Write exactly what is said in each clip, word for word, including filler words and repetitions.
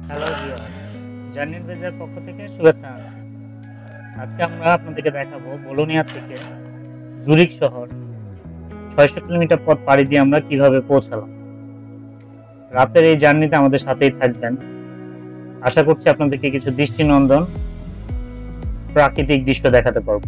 Hello viewers, journey adviser পক্ষ থেকে শুভেচ্ছা জানাচ্ছি। আজকে আমরা আপনাদেরকে দেখাবো বোলোনিয়া থেকে জুরিক শহর ছয়শো কিলোমিটার পথ পাড়ি দিয়ে আমরা কিভাবে পৌঁছালাম। রাতের এই জার্নিতে আমাদের সাথেই থাকবেন। আশা করছি আপনাদেরকে কিছু দৃষ্টিনন্দন প্রাকৃতিক দৃশ্য দেখাতে পারবো।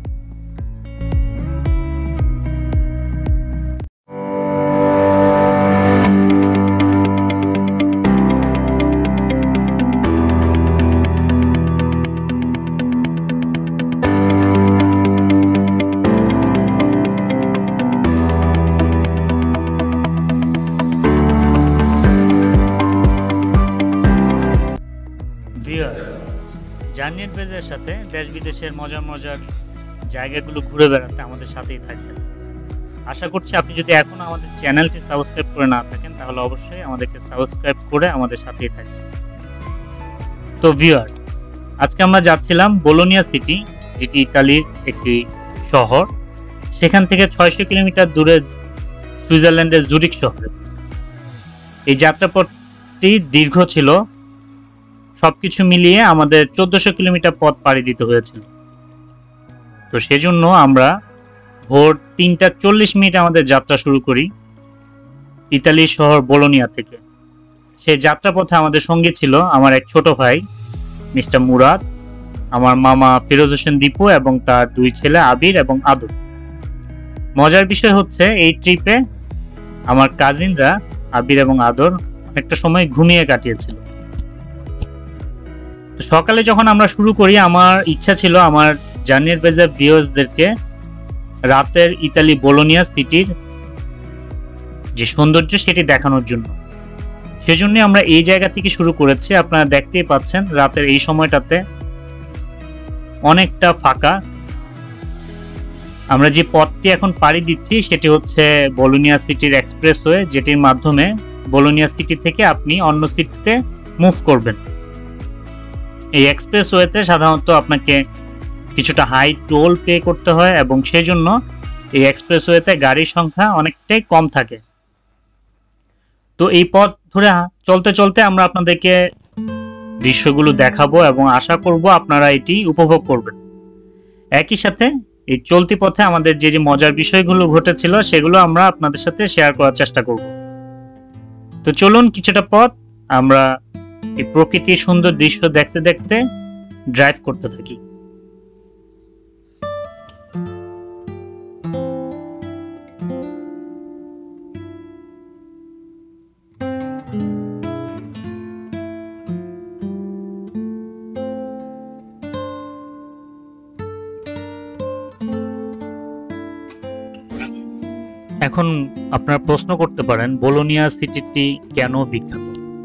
জার্নি এডভাইজারের সাথে দেশ বিদেশের মজার মজার জায়গাগুলো ঘুরে বেড়াতে আমাদের সাথেই থাকবেন। আশা করছি আপনি যদি এখনো আমাদের চ্যানেলটি সাবস্ক্রাইব করে না থাকেন তাহলে অবশ্যই আমাদেরকে সাবস্ক্রাইব করে আমাদের সাথেই থাকবেন। তো ভিউয়ার্স, আজকে আমরা যাচ্ছিলাম বোলোনিয়া সিটি, যেটি ইতালির একটি শহর। সেখান থেকে ছয়শো কিলোমিটার দূরে সুইজারল্যান্ডের জুরিক শহরে। এই যাত্রাপথটি দীর্ঘ ছিল, সবকিছু মিলিয়ে আমাদের চোদ্দশো কিলোমিটার পথ পাড়ি দিতে হয়েছিল। তো সেজন্য আমরা ভোর তিনটা চল্লিশ মিনিট আমাদের যাত্রা শুরু করি ইতালির শহর বোলোনিয়া থেকে। সেই যাত্রাপথে আমাদের সঙ্গে ছিল আমার এক ছোট ভাই মিস্টার মুরাদ, আমার মামা ফিরোজ হোসেন দীপু এবং তার দুই ছেলে আবির এবং আদর। মজার বিষয় হচ্ছে এই ট্রিপে আমার কাজিনরা আবির এবং আদর অনেকটা সময় ঘুমিয়ে কাটিয়েছিল। সকালে যখন আমরা শুরু করি, আমার ইচ্ছা ছিল আমার জার্নি এডভাইজার ভিউয়ার্সদেরকে রাতের ইতালি বোলোনিয়া সিটির যে সৌন্দর্য সেটি দেখানোর জন্য। সেজন্য আমরা এই জায়গা থেকে শুরু করেছি। আপনারা দেখতেই পাচ্ছেন রাতের এই সময়টাতে অনেকটা ফাঁকা। আমরা যে পথটি এখন পাড়ি দিচ্ছি সেটি হচ্ছে বোলোনিয়া সিটির এক্সপ্রেসওয়ে, যেটির মাধ্যমে বোলোনিয়া সিটি থেকে আপনি অন্য সিটিতে মুভ করবেন। এই এক্সপ্রেসওয়েতে সাধারণত আপনাকে কিছুটা হাই টোল পে করতে হয় এবং সেই জন্য এই এক্সপ্রেসওয়েতে গাড়ির সংখ্যা অনেকটাই কম থাকে। তো এই পথ ধরে চলতে চলতে আমরা আপনাদেরকে দৃশ্যগুলো দেখাবো এবং আশা করব আপনারা এটি উপভোগ করবেন। একই সাথে এই চলতি পথে আমাদের যে যে মজার বিষয়গুলো ঘটেছিল সেগুলো আমরা আপনাদের সাথে শেয়ার করার চেষ্টা করব। তো চলুন কিছুটা পথ আমরা এই প্রকৃতির সুন্দর দৃশ্য দেখতে দেখতে ড্রাইভ করতে থাকি। এখন আপনারা প্রশ্ন করতে পারেন বোলোনিয়া সিটিটি কেন বিখ্যাত।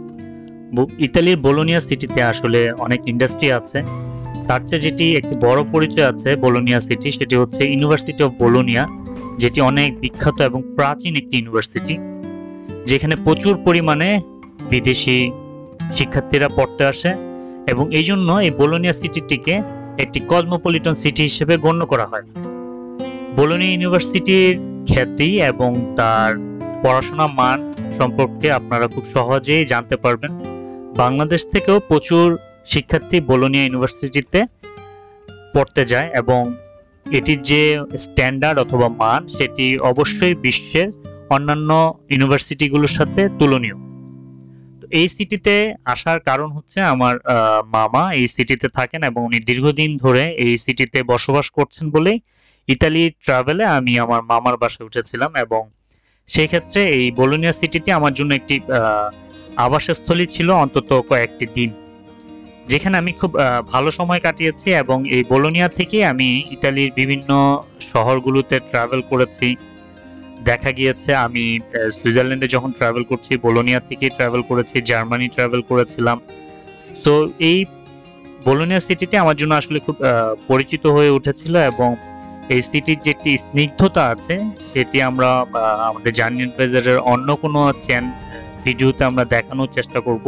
ইতালির বোলোনিয়া সিটিতে আসলে অনেক ইন্ডাস্ট্রি আছে। তার চেয়ে যেটি একটি বড় পরিচয় আছে বোলোনিয়া সিটি, সেটি হচ্ছে ইউনিভার্সিটি অফ বোলোনিয়া, যেটি অনেক বিখ্যাত এবং প্রাচীন একটি ইউনিভার্সিটি, যেখানে প্রচুর পরিমাণে বিদেশি শিক্ষার্থীরা পড়তে আসে এবং এই জন্য এই বোলোনিয়া সিটিটিকে একটি কসমোপলিটন সিটি হিসেবে গণ্য করা হয়। বোলোনিয়া ইউনিভার্সিটির খ্যাতি এবং তার পড়াশোনার মান সম্পর্কে আপনারা খুব সহজেই জানতে পারবেন। বাংলাদেশ থেকেও প্রচুর শিক্ষার্থী বোলোনিয়া ইউনিভার্সিটিতে পড়তে যায় এবং এটির যে স্ট্যান্ডার্ড অথবা মান সেটি অবশ্যই বিশ্বের অন্যান্য ইউনিভার্সিটিগুলোর সাথে তুলনীয়। তো এই সিটিতে আসার কারণ হচ্ছে আমার মামা এই সিটিতে থাকেন এবং উনি দীর্ঘদিন ধরে এই সিটিতে বসবাস করছেন বলেই ইতালি ট্রাভেলে আমি আমার মামার বাসায় উঠেছিলাম এবং সেই ক্ষেত্রে এই বোলোনিয়া সিটিটি আমার জন্য একটি আবাসস্থলী ছিল অন্তত কয়েকটি দিন, যেখানে আমি খুব ভালো সময় কাটিয়েছি এবং এই বোলোনিয়া থেকে আমি ইতালির বিভিন্ন শহরগুলোতে ট্রাভেল করেছি। দেখা গিয়েছে আমি সুইজারল্যান্ডে যখন ট্রাভেল করছি বোলোনিয়া থেকে ট্রাভেল করেছি, জার্মানি ট্রাভেল করেছিলাম। তো এই বোলোনিয়া সিটিটি আমার জন্য আসলে খুব পরিচিত হয়ে উঠেছিল এবং এই সিটির যেটি স্নিগ্ধতা আছে সেটি আমরা আমাদের জার্নি এডভাইজারের অন্য কোনো চ্যানেল ভিডিওতে আমরা দেখানোর চেষ্টা করব,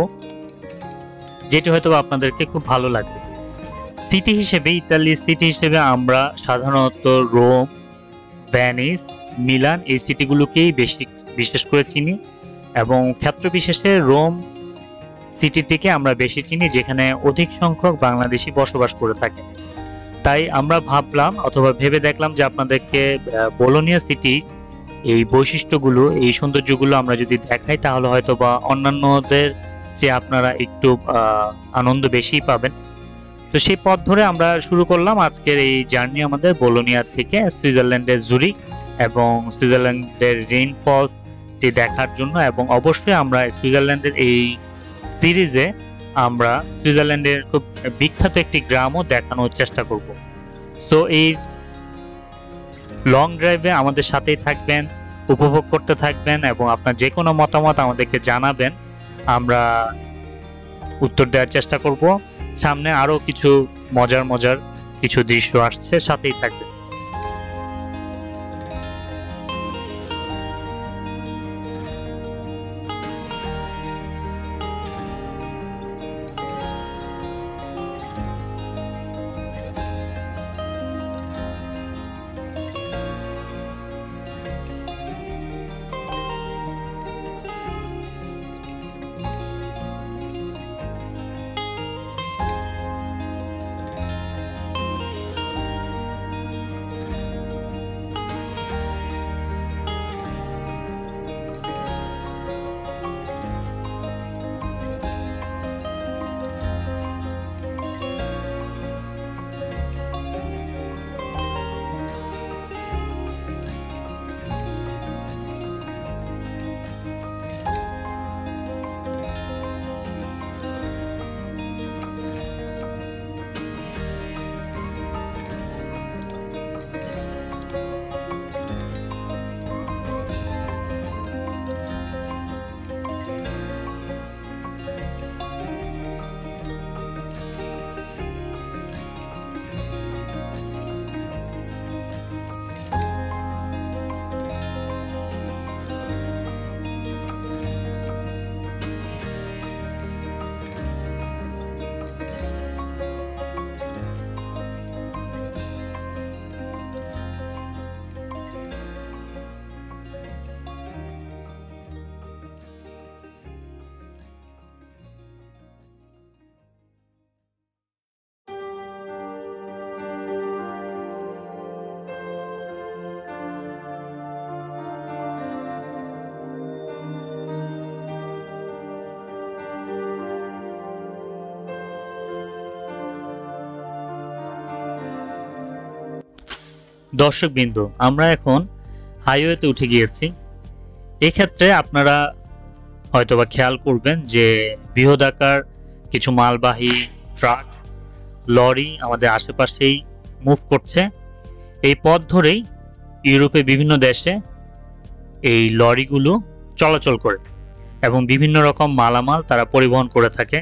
যেটি হয়তো আপনাদেরকে খুব ভালো লাগবে। সিটি হিসেবে ইতালির সিটি হিসেবে আমরা সাধারণত রোম, ভেনিস, মিলান এই সিটিগুলোকেই বেশি বিশেষ করে চিনি এবং ক্ষেত্র বিশেষে রোম সিটিটিকে আমরা বেশি চিনি, যেখানে অধিক সংখ্যক বাংলাদেশি বসবাস করে থাকে। তাই আমরা ভাবলাম অথবা ভেবে দেখলাম যে আপনাদেরকে বোলোনিয়া সিটি এই বৈশিষ্ট্যগুলো, এই সৌন্দর্যগুলো আমরা যদি দেখাই, তাহলে হয়তো বা অন্যান্যদের যে আপনারা একটু আনন্দ বেশি পাবেন। তো সেই পথ ধরে আমরা শুরু করলাম আজকের এই জার্নি আমাদের বোলোনিয়া থেকে সুইজারল্যান্ডের জুরিক এবং সুইজারল্যান্ডের রেইন ফলসটি দেখার জন্য। এবং অবশ্যই আমরা সুইজারল্যান্ডের এই সিরিজে আমরা সুইজারল্যান্ডের খুব বিখ্যাত একটি গ্রামও দেখানোর চেষ্টা করব। সো এই লং ড্রাইভে আমাদের সাথেই থাকবেন, উপভোগ করতে থাকবেন এবং আপনার যে কোনো মতামত আমাদেরকে জানাবেন, আমরা উত্তর দেওয়ার চেষ্টা করব। সামনে আরো কিছু মজার মজার কিছু দৃশ্য আসছে, সাথেই থাকবেন। দর্শকবৃন্দ, আমরা এখন হাইওয়েতে উঠে গিয়েছি। এক্ষেত্রে আপনারা হয়তোবা খেয়াল করবেন যে বৃহদাকার কিছু মালবাহী ট্রাক, লরি আমাদের আশেপাশেই মুভ করছে। এই পথ ধরেই ইউরোপে বিভিন্ন দেশে এই লরিগুলো চলাচল করে এবং বিভিন্ন রকম মালামাল তারা পরিবহন করে থাকে।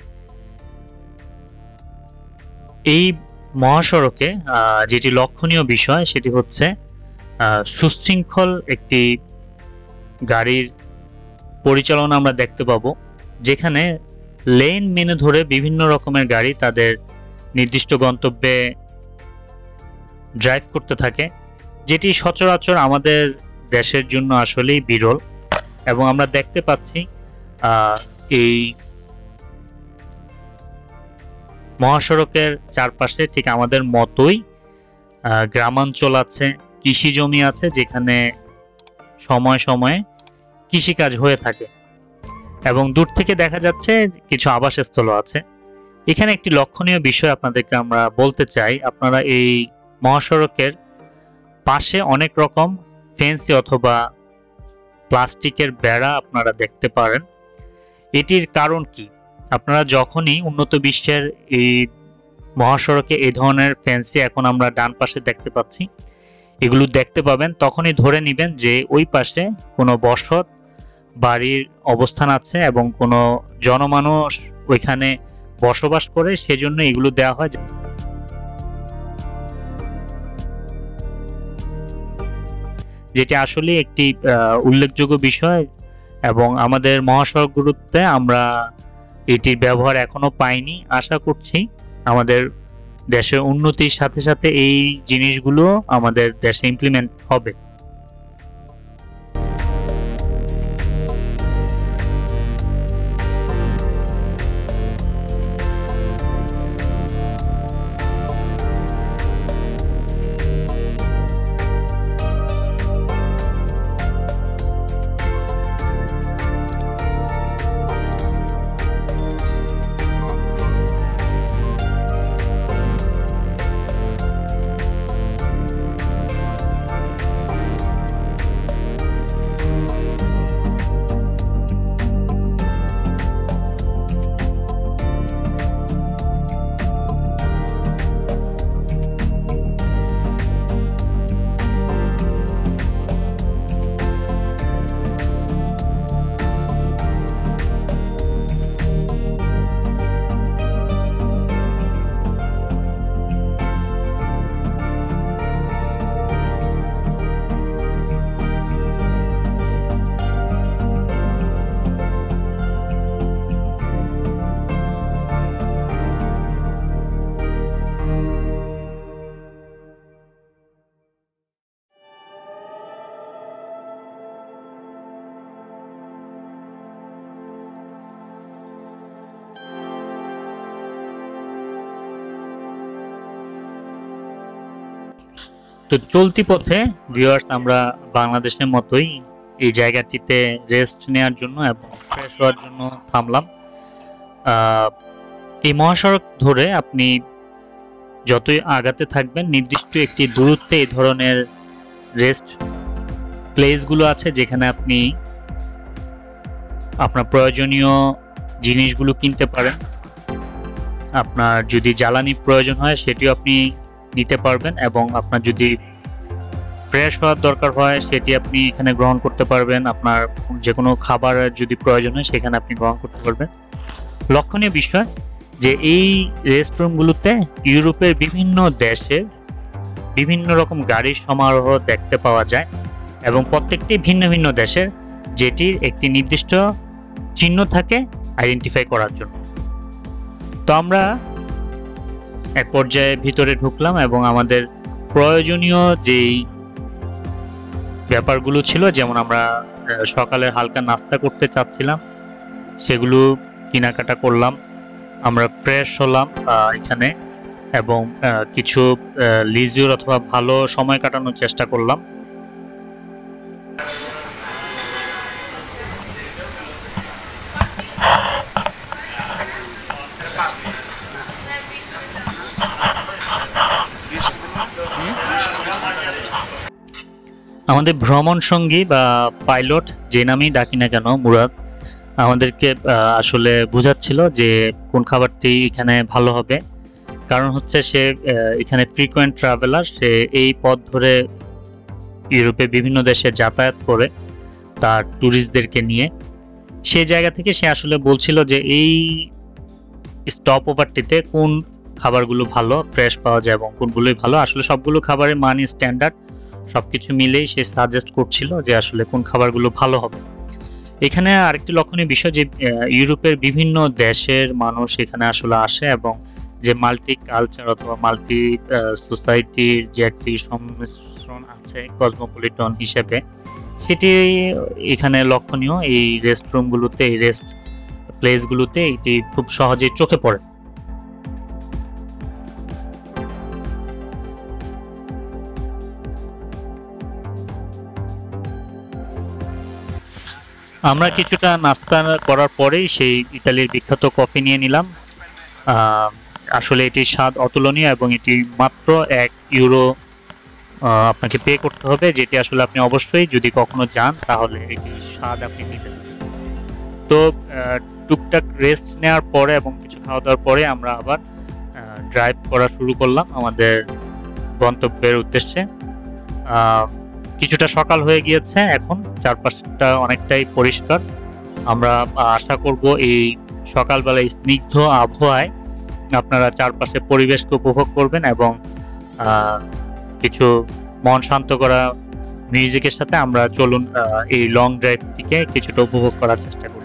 এই মহাসড়কে যেটি লক্ষণীয় বিষয় সেটি হচ্ছে সুশৃঙ্খল একটি গাড়ির পরিচালনা আমরা দেখতে পাবো, যেখানে লেন মেনে ধরে বিভিন্ন রকমের গাড়ি তাদের নির্দিষ্ট গন্তব্যে ড্রাইভ করতে থাকে, যেটি সচরাচর আমাদের দেশের জন্য আসলেই বিরল। এবং আমরা দেখতে পাচ্ছি এই মহাসড়কের চারপাশে ঠিক আমাদের মতোই গ্রামাঞ্চল আছে, কৃষি জমি আছে, যেখানে সময় সময়ে কৃষিকাজ হয়ে থাকে এবং দূর থেকে দেখা যাচ্ছে কিছু আবাসস্থল আছে। এখানে একটি লক্ষণীয় বিষয় আপনাদেরকে আমরা বলতে চাই, আপনারা এই মহাসড়কের পাশে অনেক রকম ফেন্সি অথবা প্লাস্টিকের বেড়া আপনারা দেখতে পারেন। এটির কারণ কি? আপনারা যখনই উন্নত বিশ্বের এই মহাসড়কে এই ধরনের ফেন্সি এখন আমরা ডান পাশে দেখতে পাচ্ছি, এগুলো দেখতে পাবেন, তখনই ধরে নেবেন যে ওই পাশে কোনো বসত বাড়ির অবস্থান আছে এবং কোনো জনমানুষ ওইখানে বসবাস করে, সেজন্য এগুলো দেওয়া হয়। যেটি আসলে একটি উল্লেখযোগ্য বিষয় এবং আমাদের মহাসড়কগুলোতে আমরা এটির ব্যবহার এখনো পাইনি। আশা করছি আমাদের দেশের উন্নতির সাথে সাথে এই জিনিসগুলো আমাদের দেশে ইমপ্লিমেন্ট হবে। তো চলতি পথে ভিউয়ার্স আমরা বাংলাদেশের মতোই এই জায়গাটিতে রেস্ট নেওয়ার জন্য এবং ফ্রেশ হওয়ার জন্য থামলাম। এই মহাসড়ক ধরে আপনি যতই আগাতে থাকবেন নির্দিষ্ট একটি দূরত্বে এই ধরনের রেস্ট প্লেসগুলো আছে যেখানে আপনি আপনার প্রয়োজনীয় জিনিসগুলো কিনতে পারেন। আপনার যদি জ্বালানি প্রয়োজন হয় সেটিও আপনি নিতে পারবেন এবং আপনার যদি ফ্রেশ হওয়ার দরকার হয় সেটি আপনি এখানে গ্রহণ করতে পারবেন। আপনার যে কোনো খাবারের যদি প্রয়োজন হয় সেখানে আপনি গ্রহণ করতে পারবেন। লক্ষণীয় বিষয় যে এই রেস্টরুমগুলোতে ইউরোপের বিভিন্ন দেশের বিভিন্ন রকম গাড়ির সমারোহ দেখতে পাওয়া যায় এবং প্রত্যেকটি ভিন্ন ভিন্ন দেশের, যেটির একটি নির্দিষ্ট চিহ্ন থাকে আইডেন্টিফাই করার জন্য। তো আমরা এক পর্যায়ে ভিতরে ঢুকলাম এবং আমাদের প্রয়োজনীয় যেই ব্যাপারগুলো ছিল, যেমন আমরা সকালের হালকা নাস্তা করতে চাচ্ছিলাম, সেগুলো কেনাকাটা করলাম। আমরা ফ্রেশ হলাম এখানে এবং কিছু লিজিউর অথবা ভালো সময় কাটানোর চেষ্টা করলাম। আমাদের ভ্রমণ সঙ্গী বা পাইলট, যে নামেই ডাকি না কেন, মুরাদ আমাদেরকে আসলে বোঝাচ্ছিল যে কোন খাবারটি এখানে ভালো হবে। কারণ হচ্ছে সে এখানে ফ্রিকোয়েন্ট ট্রাভেলার, সে এই পথ ধরে ইউরোপে বিভিন্ন দেশে যাতায়াত করে তার ট্যুরিস্টদেরকে নিয়ে। সেই জায়গা থেকে সে আসলে বলছিল যে এই স্টপ ওভারটিতে কোন খাবারগুলো ভালো ফ্রেশ পাওয়া যায় এবং কোনগুলোই ভালো। আসলে সবগুলো খাবারের মানই স্ট্যান্ডার্ড, সবকিছু মিলেই সে সাজেস্ট করছিল যে আসলে কোন খাবারগুলো ভালো হবে। এখানে আরেকটি লক্ষণীয় বিষয় যে ইউরোপের বিভিন্ন দেশের মানুষ এখানে আসলে আসে এবং যে মাল্টি কালচার অথবা মাল্টি সোসাইটির যে একটি সংমিশ্রণ আছে কসমোপলিটন হিসেবে, সেটি এখানে লক্ষণীয়। এই রেস্টরুমগুলোতে, এই রেস্ট প্লেসগুলোতে এটি খুব সহজেই চোখে পড়ে। আমরা কিছুটা নাস্তা করার পরেই সেই ইতালির বিখ্যাত কফি নিয়ে নিলাম। আসলে এটির স্বাদ অতুলনীয় এবং এটি মাত্র এক ইউরো আপনাকে পে করতে হবে, যেটি আসলে আপনি অবশ্যই যদি কখনো যান তাহলে এটির স্বাদ আপনি নিতে পারেন। তো টুকটাক রেস্ট নেওয়ার পরে এবং কিছু খাওয়া দাওয়ার পরে আমরা আবার ড্রাইভ করা শুরু করলাম আমাদের গন্তব্যের উদ্দেশ্যে। কিছুটা সকাল হয়ে গিয়েছে, এখন চারপাশটা অনেকটাই পরিষ্কার। আমরা আশা করব এই সকালবেলা স্নিগ্ধ আবহাওয়ায় আপনারা চারপাশের পরিবেশকে উপভোগ করবেন এবং কিছু মন শান্ত করা মিউজিকের সাথে আমরা চলুন এই লং ড্রাইভটিকে কিছুটা উপভোগ করার চেষ্টা করি।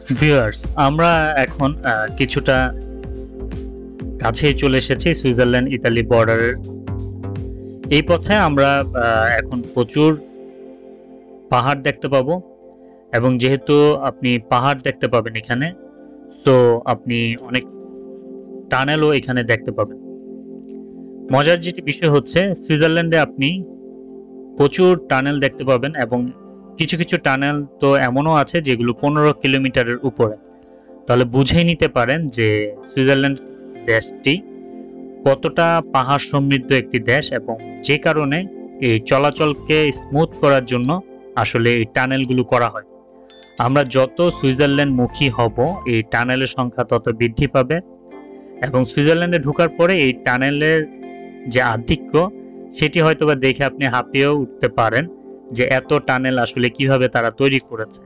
ভিউয়ার্স, আমরা এখন আহ, কিছুটা কাছেই চলে এসেছি সুইজারল্যান্ড ইতালি বর্ডারের। এই পথে আমরা আহ, এখন প্রচুর পাহাড় দেখতে পাবো, এবং যেহেতু আপনি পাহাড় দেখতে পাবেন এখানে, তো আপনি অনেক টানেলও এখানে দেখতে পাবেন। মজার যেটি বিষয় হচ্ছে, সুইজারল্যান্ডে আপনি প্রচুর টানেল দেখতে পাবেন, এবং কিছু কিছু টানেল তো এমনও আছে যেগুলো পনেরো কিলোমিটারের উপরে। তাহলে বুঝেই নিতে পারেন যে সুইজারল্যান্ড দেশটি কতটা পাহাড় সমৃদ্ধ একটি দেশ, এবং যে কারণে এই চলাচলকে স্মুথ করার জন্য আসলে এই টানেলগুলো করা হয়। আমরা যত সুইজারল্যান্ড মুখী হব, এই টানেলের সংখ্যা তত বৃদ্ধি পাবে, এবং সুইজারল্যান্ডে ঢোকার পরে এই টানেলের যে আধিক্য, সেটি হয়তোবা দেখে আপনি হাঁপিয়েও উঠতে পারেন যে এত টানেল আসলে কিভাবে তারা তৈরি করেছে।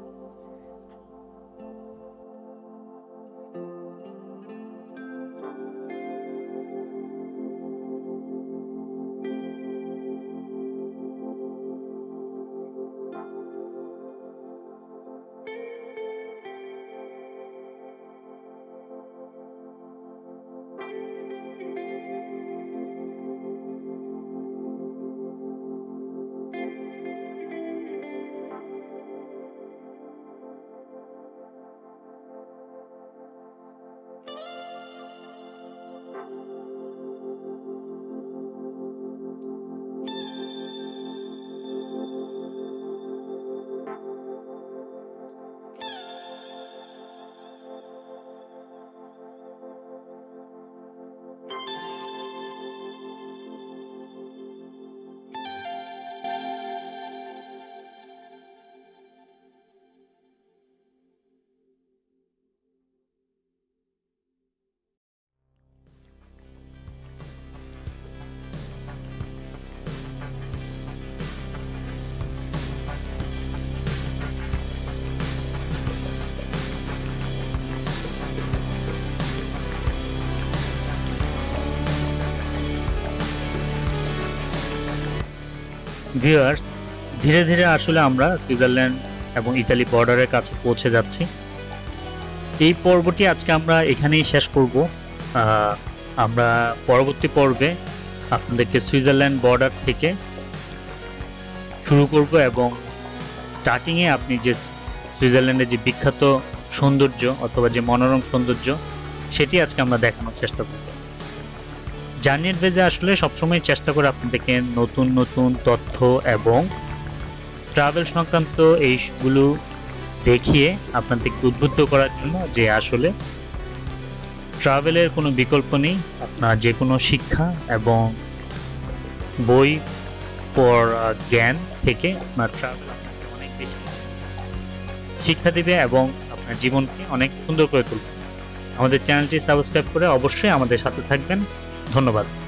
ভিউয়ার্স, ধীরে ধীরে আসলে আমরা সুইজারল্যান্ড এবং ইতালি বর্ডারের কাছে পৌঁছে যাচ্ছি। এই পর্বটি আজকে আমরা এখানেই শেষ করব। আহ, আমরা পরবর্তী পর্বে আপনাদেরকে সুইজারল্যান্ড বর্ডার থেকে শুরু করব, এবং স্টার্টিংয়ে আপনি যে সুইজারল্যান্ডের যে বিখ্যাত সৌন্দর্য অথবা যে মনোরম সৌন্দর্য, সেটি আজকে আমরা দেখানোর চেষ্টা করব। জার্নি অ্যাডভাইজে আসলে সবসময় চেষ্টা করে আপনাদেরকে নতুন নতুন তথ্য এবং ট্রাভেল সংক্রান্ত এইগুলো দেখিয়ে আপনাদেরকে উদ্বুদ্ধ করার জন্য যে আসলে ট্রাভেলের কোনো বিকল্প নেই। আপনার যে কোনো শিক্ষা এবং বই পড়া জ্ঞান থেকে আপনার ট্রাভেল আপনাকে অনেক বেশি শিক্ষা দেবে এবং আপনার জীবনকে অনেক সুন্দর করে তুলবে। আমাদের চ্যানেলটি সাবস্ক্রাইব করে অবশ্যই আমাদের সাথে থাকবেন। ধন্যবাদ।